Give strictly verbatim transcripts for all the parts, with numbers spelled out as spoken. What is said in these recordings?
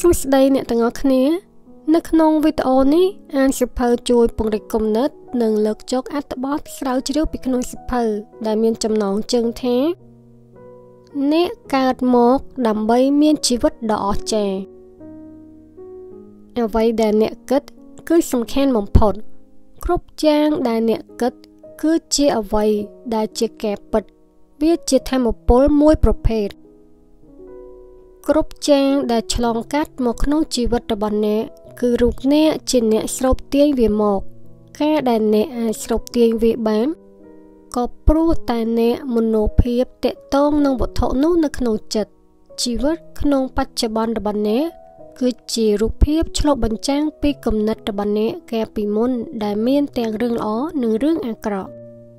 សួស្តីអ្នកទាំងអស់គ្នានៅក្នុងវីដេអូនេះអានសៀវភៅជួយពង្រីកគំនិតនិងលើកយកអត្ថបទស្រាវជ្រាវពីក្នុងសៀវភៅដែលមានចំណងជើងថាអ្នកកើតមកដើម្បីមានជីវិតដ៏អស្ចារ្យអ្វីដែលអ្នកគិតគឺសំខាន់បំផុតគ្រប់យ៉ាងដែលអ្នកគិតគឺជាអ្វីដែលជាការពិតវាជាធម៌ពលមួយប្រភេទគ្រប់យ៉ាងដែលឆ្លងកាត់មកក្នុងជីវិតរបស់អ្នកគឺរូបអ្នកជាអ្នកស្រូបទាញវាមកការដែលអ្នកអាចស្រូបទាញវាបានក៏ព្រោះតែអ្នកមនោភាពតកតងនឹងវត្ថុនោះនៅក្នុងចិត្តជីវិតក្នុងបច្ចុប្បន្នរបស់អ្នកគឺជារូបភាពឆ្លុះបញ្ចាំងពីគំនិតរបស់អ្នកកាលពីមុនដែលមានទាំងរឿងល្អនិងរឿងអាក្រក់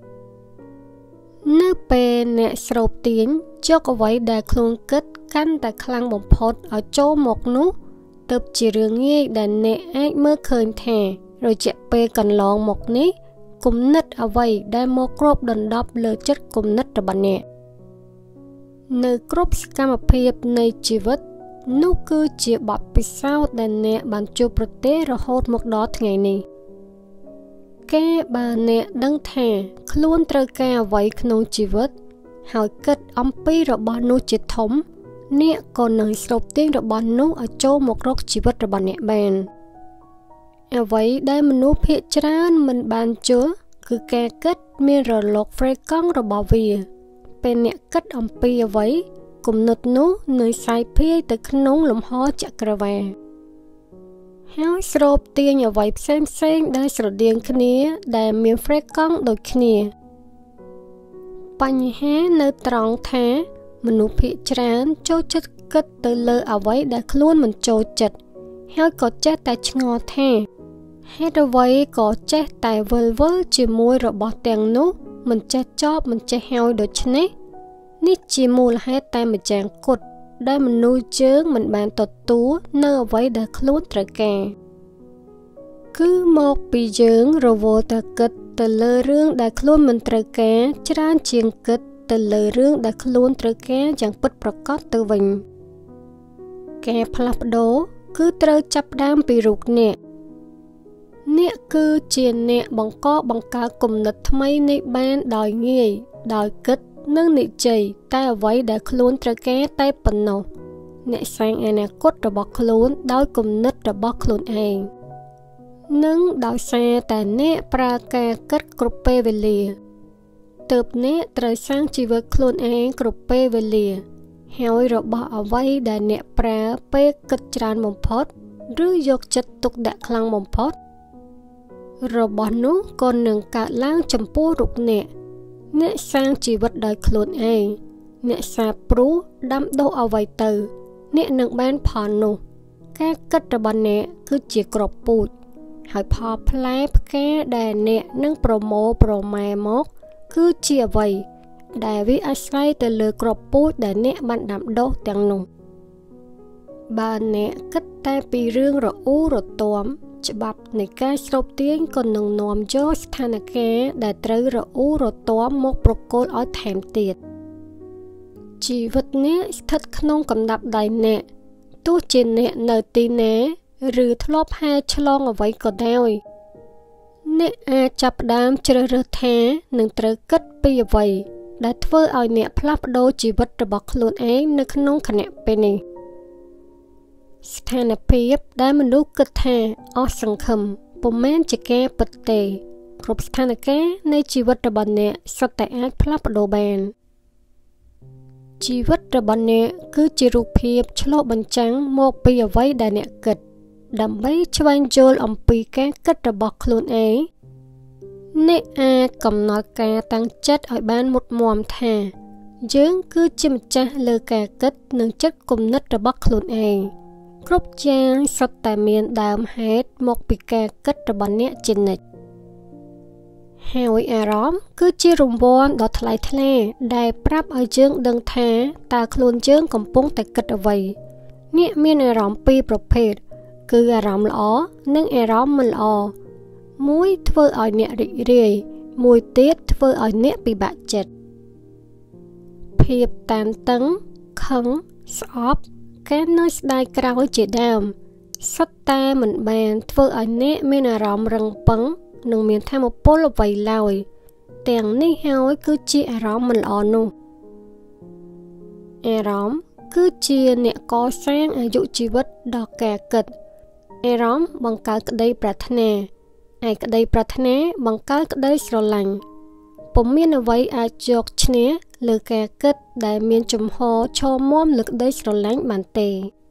នៅពេលអ្នកស្រូបទាញយកអ្វីដែលខ្លួនគិតកាន់តែខ្លាំងបំផុតឲ្យចូលមកនោះទើបជារឿងងាយដែលអ្នកអាចមើលឃើញថារយៈពេលកន្លងមកនេះគំនិតអ្វីដែលមកគ្របដណ្ដប់លើចិត្តគំនិតរបស់អ្នកនៅគ្រប់សកម្មភាពនៃជីវិតនោះគឺជាបទពិសោធន៍ដែលអ្នកបានជួបប្រទះរហូតមកដល់ថ្ងៃនេះគេបើអ្នកដឹងថាខ្លួនត្រូវការអ្វីក្នុងជីវិតហើយគិតអំពីរបស់នោះជាធំអ្នកក៏នឹងស្រូបទាញរបស់នោះឲ្យចូលមករកជីវិតរបស់អ្នកបានអ្វីដែលមនុស្សភាគច្រើនមិនបានជល់គឺការគិតមានរលកហ្វ្រេកង់របស់វាពេលអ្នកគិតអំពីអ្វីគំនិតនោះនឹងសាយភាយទៅក្នុងលំហចក្រវាឡហើយស្រូបទាញអ្វីផ្សេងផ្សេងដែលស្រដៀងគ្នាដែលមានហ្វ្រេកង់ដូចគ្នាបញ្ហានៅត្រង់ថាមនុស្សភាគច្រើនចូលចិត្តគិតទៅលើអ្វីដែលខ្លួនមិនចូលចិត្តហើយក៏ចេះតែឆ្ងល់ថាហេតុអ្វីក៏ចេះតែវិលវល់ជាមួយរបស់ទាំងនោះមិនចេះចប់មិនចេះហើយដូច្នេះនេះជាមូលហេតុតែម្យ៉ាងគត់ដែលមនុស្សជើងមិនបានទទួលនៅអ្វីដែលខ្លួនត្រូវការគឺមកពីយើងរវល់តែគិតទៅលើរឿងដែលខ្លួនមិនត្រូវការច្រើនជាងគិតទៅលើរឿងដែលខ្លួនត្រូវការយ៉ាងពិតប្រាកដទៅវិញការផ្លាស់ប្ដូរគឺត្រូវចាប់ផ្ដើមពីរូបអ្នកអ្នកគឺជាអ្នកបង្កបង្កើតគំនិតថ្មីនេះបានដោយងាយដោយគិតនិងនិយាយតែអ្វីដែលខ្លួនត្រូវការតែប៉ុណ្ណោះអ្នកសាងអនាគតរបស់ខ្លួនដោយគំនិតរបស់ខ្លួនឯងនិងដោយសារតែអ្នកប្រើការគិតគ្រប់ពេលវេលាទើបអ្នកត្រូវសាងជីវិតខ្លួនឯងគ្រប់ពេលវេលាហើយរបស់អ្វីដែលអ្នកប្រើពេលគិតច្រើនបំផុតឬយកចិត្តទុកដាក់ខ្លាំងបំផុតរបស់នោះក៏នឹងកើតឡើងចំពោះរូបអ្នកអ្នកសាងជីវិតដោយខ្លួនឯងអ្នកសាបព្រោះដាំដុះអ្វីទៅអ្នកនឹងបានផលនោះការគិតរបស់អ្នកគឺជាគ្រាប់ពូជហើយផលផ្លែផ្កាដែលអ្នកនឹងប្រមូលប្រម៉ែមកគឺជាអ្វីដែលវាអាស្រ័យទៅលើគ្រាប់ពូជដែលអ្នកបានដាំដុះទាំងនោះបើអ្នកគិតតែពីរឿងរអ៊ូរទាំច្បាប់នៃការស្រូបទាញក៏នឹងនាំយកស្ថានភាពដែលត្រូវរអ៊ូរទាំមកប្រគល់ឲ្យថែមទៀតជីវិតអ្នកស្ថិតក្នុងកណ្ដាប់ដៃអ្នកទោះជាអ្នកនៅទីណាឬធ្លាប់ហែលឆ្លងអ្វីក៏ដោយអ្នកអាចចាប់ផ្ដើមជ្រើសរើសថានឹងត្រូវគិតពីអ្វីដែលធ្វើឲ្យអ្នកផ្លាស់ប្ដូរជីវិតរបស់ខ្លួនឯងនៅក្នុងខណៈពេលនេះស្ថានភាពដែលមនុស្សគិតថាអស់សង្ឃឹមពុំមែនជាការពិតទេគ្រប់ស្ថានភាពនៃជីវិតរបស់អ្នកសុទ្ធតែអាចផ្លាស់ប្ដូរបានជីវិតរបស់អ្នកគឺជារូបភាពឆ្លុះបញ្ចាំងមកពីអ្វីដែលអ្នកគិតដើម្បីស្វែងយល់អំពីការគិតរបស់ខ្លួនឯងអ្នកអាចកំណត់ការតាំងចិត្តឲ្យបានមុតមាំថាយើងគឺជាម្ចាស់លើការគិតនិងចិត្តគំនិតរបស់ខ្លួនឯងគ្រប់យ៉ាងសុទ្ធតែមានដើមហេតុមកពីការគិតរបស់អ្នកជានិច្ចហើយអារម្មណ៍គឺជារង្វាន់ដ៏ថ្លៃថ្លាដែលប្រាប់ឲ្យយើងដឹងថាតើខ្លួនយើងកំពុងតែគិតអ្វីអ្នកមានអារម្មណ៍ពីរប្រភេទគឺអារម្មណ៍ល្អនិងអារម្មណ៍មិនល្អមួយធ្វើឲ្យអ្នករីករាយមួយទៀតធ្វើឲ្យអ្នកពិបាកចិត្តភាពតានតឹងខឹងស្អប់ការនៅស្ដាយក្រោយជាដើមសុទ្ធតែមិនបានធ្វើឲ្យអ្នកមានអារម្មណ៍រឹងប៉ឹងនិងមានថាមពលអ្វីឡើយទាំងនេះហើយគឺជាអារម្មណ៍មិនល្អនោះអារម្មណ៍គឺជាអ្នកកសាងអាយុជីវិតដល់ការគិតអារម្មណ៍បង្កើតក្តីប្រាថ្នាឯក្តីប្រាថ្នាបង្កើតក្តីស្រឡាញ់ពុំមានអ្វីអាចយកឈ្នះលើការគិតដែលមានជំហរឈរមាំលើក្តីស្រឡាញ់បានទេ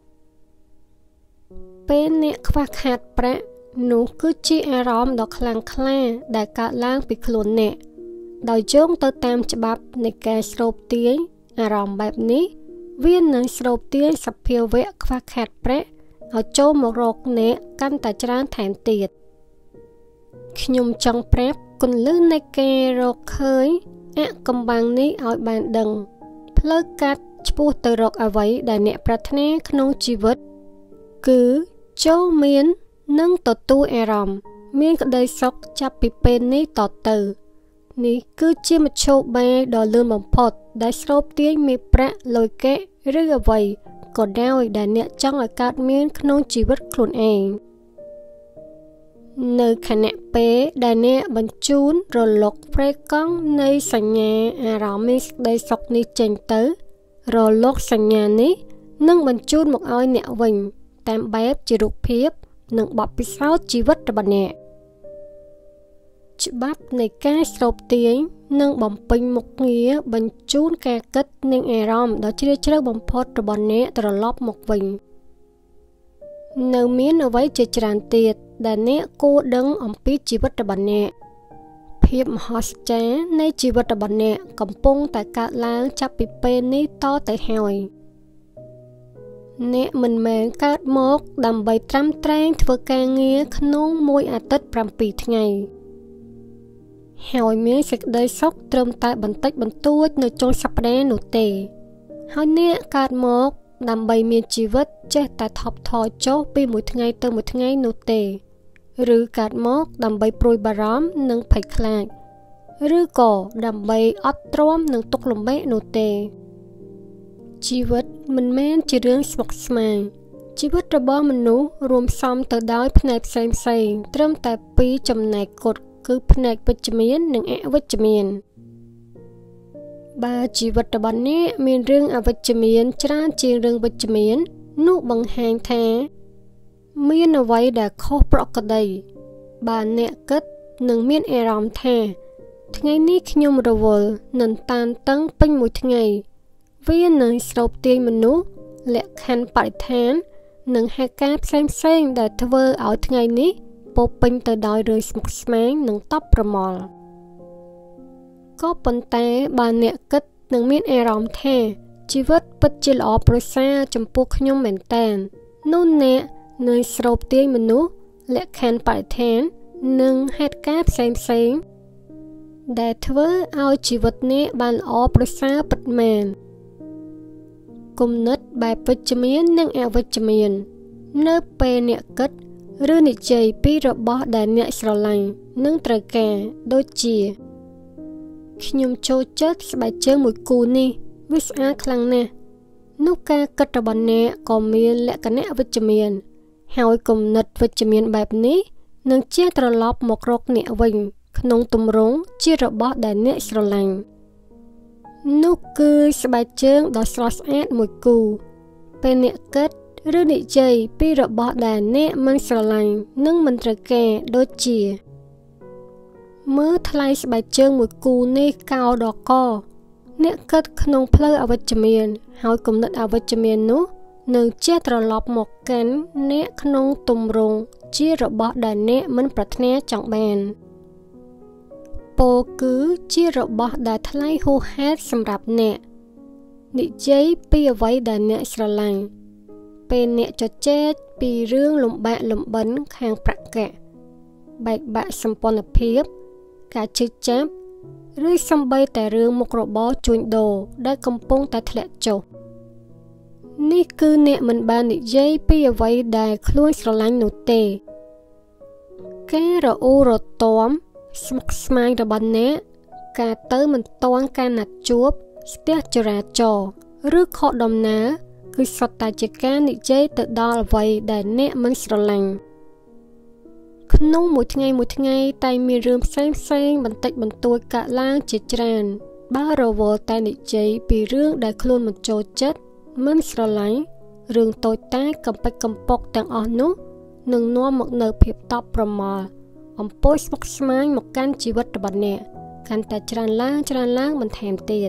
ពេលអ្នកខ្វះខាតប្រាក់នោះគឺជាអារម្មណ៍ដ៏ខ្លាំងក្លាដែលកើតឡើងពីខ្លួនអ្នកដោយយោងទៅតាមច្បាប់នៃការស្រូបទាញអារម្មណ៍បែបនេះវានឹងស្រូបទាញសភាវៈខ្វះខាតប្រាក់ឲ្យចូលមករកអ្នកកាន់តែច្រើនថែមទៀតខ្ញុំចង់ប្រាប់គន្លឹះនៃការរកឃើញអកំបាំងនេះឲ្យបានដឹងផ្លូវកាត់ឆ្ពោះទៅរកអ្វីដែលអ្នកប្រាថ្នាក្នុងជីវិតគឺចូលមាននិងទទួលអារម្មណ៍មានក្តីសុខចាប់ពីពេលនេះតទៅនេះគឺជាមធ្យោបាយដ៏លឿនបំផុតដែលស្រូបទាញមេប្រាក់លុយកែឬអ្វីក៏ដោយដែលអ្នកចង់ឲ្យកើតមានក្នុងជីវិតខ្លួនឯងនៅខណៈពេលដែលអ្នកបញ្ជូនរលកព្រៃកង់នៃសញ្ញាអារម្មណ៍មានក្តីសុខនេះចេញទៅរលកសញ្ញានេះនឹងបញ្ជូនមកឲ្យអ្នកវិញតាមបែបជារូបភាពនិងបទពិសោធន៍ជីវិតរបស់អ្នកច្បាប់នៃការស្រូបទាញនិងបំពេញមុខងារបញ្ជូនការគិតនិងអារម្មណ៍ដ៏ជ្រាលជ្រៅបំផុតរបស់អ្នកត្រឡប់មកវិញនៅមានអ្វីជាច្រើនទៀតដែលអ្នកគួរដឹងអំពីជីវិតរបស់អ្នកភាពមហศจรរ្យនៃជីវិតរបស់អ្នកកំពុងតែកើតឡើងចាប់ពីពេលនេះតទៅហើយអ្នកមិនមែនកើតមកដើម្បីត្រាំត្រែងធ្វើការងារក្នុងមួយអាទិត្យប្រាំពីរថ្ងៃហើយមានសេចក្តីសុខត្រឹមតែបន្តិចបន្តួចនៅចុងសប្តាហ៍នោះទេហើយអ្នកកើតមកដើម្បីមានជីវិតចេះតែថប់ថយចុះពីមួយថ្ងៃទៅមួយថ្ងៃនោះទេឬកើតមកដើម្បីព្រួយបារម្ភនិងភ័យខ្លាចឬក៏ដើម្បីអត់ទ្រាំនឹងទុក្ខលំបាកនោះទេជីវិតមិនមែនជារឿងស្មុគស្មាញជីវិតរបស់មនុស្សរួមផ្សំទៅដោយផ្នែកផ្សេងផ្សេងត្រឹមតែពីរចំណែកគត់គឺផ្នែកវិជ្ជមាននិងអវិជ្ជមានបើជីវិតរបស់អ្នកមានរឿងអវិជ្ជមានច្រើនជាងរឿងវិជ្ជមាននោះបង្ហាញថាមានអ្វីដែលខុសប្រក្រតីបើអ្នកគិតនឹងមានអារម្មណ៍ថាថ្ងៃនេះខ្ញុំរវល់នឹងតានតឹងពេញមួយថ្ងៃវានឹងស្រូបទាញមនុស្សលក្ខខណ្ឌបរិស្ថាននិងហេតុការណ៍ផ្សេងផ្សេងដែលធ្វើឲ្យថ្ងៃនេះពោពេញទៅដោយរឿងស្មុគស្មាញនិងតប់ប្រមល់ក៏ប៉ុន្តែបើអ្នកគិតនឹងមានអារម្មណ៍ថាជីវិតពិតជាល្អប្រសើរចំពោះខ្ញុំមែនតើនោះអ្នកនឹងស្រូបទាញមនុស្សលក្ខខណ្ឌបរិស្ថាននិងហេតុការណ៍ផ្សេងផ្សេងដែលធ្វើឲ្យជីវិតអ្នកបានល្អប្រសើរពិតមែនគំនិតបែបវិជ្ជមាននិងអវិជ្ជមាននៅពេលអ្នកគិតឬនិយាយពីរបស់ដែលអ្នកស្រឡាញ់និងត្រូវការដូចជាខ្ញុំចូលចិត្តស្បែកជើងមួយគូនេះវាស្អាតខ្លាំងណាស់នោះការគិតរបស់អ្នកក៏មានលក្ខណៈវិជ្ជមានហើយគំនិតវិជ្ជមានបែបនេះនឹងជះត្រឡប់មករកអ្នកវិញក្នុងទម្រង់ជារបស់ដែលអ្នកស្រឡាញ់នោះគឺស្បែកជើងដ៏ស្រស់ស្អាតមួយគូពេលអ្នកគិតឬនិយាយពីរបស់ដែលអ្នកមិនស្រឡាញ់និងមិនត្រូវការដូចជាមើលថ្លៃស្បែកជើងមួយគូនេះកោដល់កអ្នកគិតក្នុងផ្លូវអវិជ្ជមានហើយគំនិតអវិជ្ជមាននោះនឹងជះត្រឡប់មកកាន់អ្នកក្នុងទម្រង់ជារបស់ដែលអ្នកមិនប្រាថ្នាចង់បានពោលគឺជារបស់ដែលថ្លៃហួសហេតុសម្រាប់អ្នកនិយាយពីអ្វីដែលអ្នកស្រឡាញ់ពេលអ្នកជជែកពីរឿងលំបាកលំបិនខាងប្រាក់កាក់បែកបាក់សម្ព័ន្ធភាពការឈឺចាប់ឬសូម្បីតែរឿងមុខរបរជួញដូរដែលកំពុងតែធ្លាក់ចុះនេះគឺអ្នកមិនបាននិយាយពីអ្វីដែលខ្លួនស្រឡាញ់នោះទេការរអ៊ូរទាំស្មុគស្មាញរបស់អ្នកការទៅមិនទាន់ការណាត់ជួបស្ទះចរាចរណ៍ឬខកដំណើរគឺសុទ្ធតែជាការនិយាយទៅដល់អ្វីដែលអ្នកមិនស្រឡាញ់ក្នុងមួយថ្ងៃមួយថ្ងៃតែមានរឿងផ្សេងផ្សេងបន្តិចបន្តួចកើតឡើងជាច្រើនបើរវល់តែនិយាយពីរឿងដែលខ្លួនមិនចូលចិត្តមិនស្រឡាញ់រឿងតូចតាចកំពេចកំពកទាំងអស់នោះនឹងនាំមកនៅភាពតប់ប្រមល់អំពើស្មុគស្មាញមកកាន់ជីវិតរបស់អ្នកកាន់តែច្រើនឡើងច្រើនឡើងបន្ថែមទៀត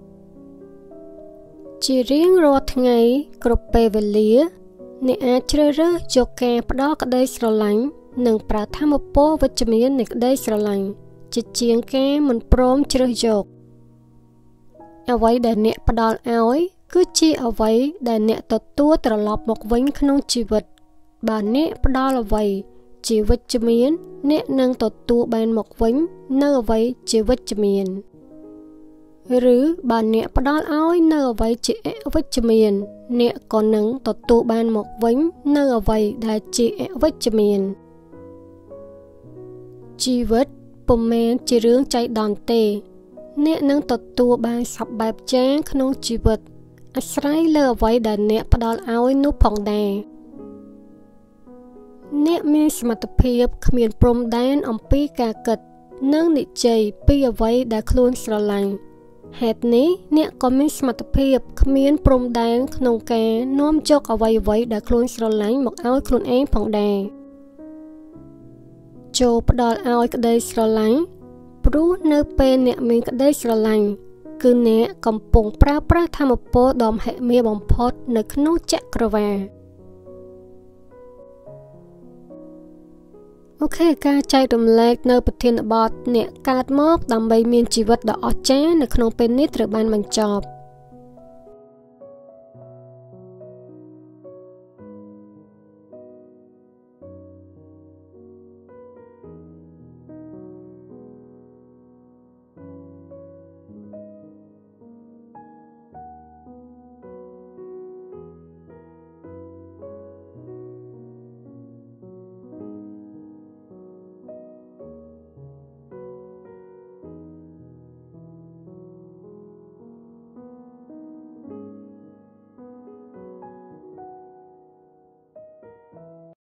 ជារៀងរាល់ថ្ងៃគ្រប់ពេលវេលាអ្នកអាចជ្រើសរើសយកការផ្ដល់ក្តីស្រឡាញ់និងប្រើធម៌ពលវិជ្ជមាននៃក្តីស្រឡាញ់ជាជាងការមិនព្រមជ្រើសយកអ្វីដែលអ្នកផ្ដល់ឲ្យគឺជាអ្វីដែលអ្នកទទួលត្រឡប់មកវិញក្នុងជីវិតបើអ្នកផ្ដល់អ្វីជាវិជ្ជមានអ្នកនឹងទទួលបានមកវិញនៅអ្វីជាវិជ្ជមានឬបើអ្នកផ្ដល់ឲ្យនៅអ្វីជាអវិជ្ជមានអ្នកក៏នឹងទទួលបានមកវិញនៅអ្វីដែលជាអវិជ្ជមានជីវិតពុំមែនជារឿងចៃដន្យទេអ្នកនឹងទទួលបានសពបែបយ៉ាងក្នុងជីវិតអាស្រ័យលើអ្វីដែលអ្នកផ្ដល់ឲ្យនោះផងដែរអ្នកមានសមត្ថភាពគ្មានព្រំដែនអំពីការគិតនិងនិយាយពីអ្វីដែលខ្លួនស្រឡាញ់ហេតុនេះអ្នកក៏មានសមត្ថភាពគ្មានព្រំដែនក្នុងការនាំយកអ្វីអ្វីដែលខ្លួនស្រឡាញ់មកឲ្យខ្លួនឯងផងដែរចូលផ្ដល់ឲ្យក្តីស្រឡាញ់ព្រោះនៅពេលអ្នកមានក្តីស្រឡាញ់គឺអ្នកកំពុងប្រើប្រាស់ធម៌ពលដ៏មហិមាបំផុតនៅក្នុងចក្រវាឡអូខេការចែករំលែកនៅប្រធានបទអ្នកកើតមកដើម្បីមានជីវិតដ៏អស្ចារ្យនៅក្នុងពេលនេះត្រូវបានបញ្ចប់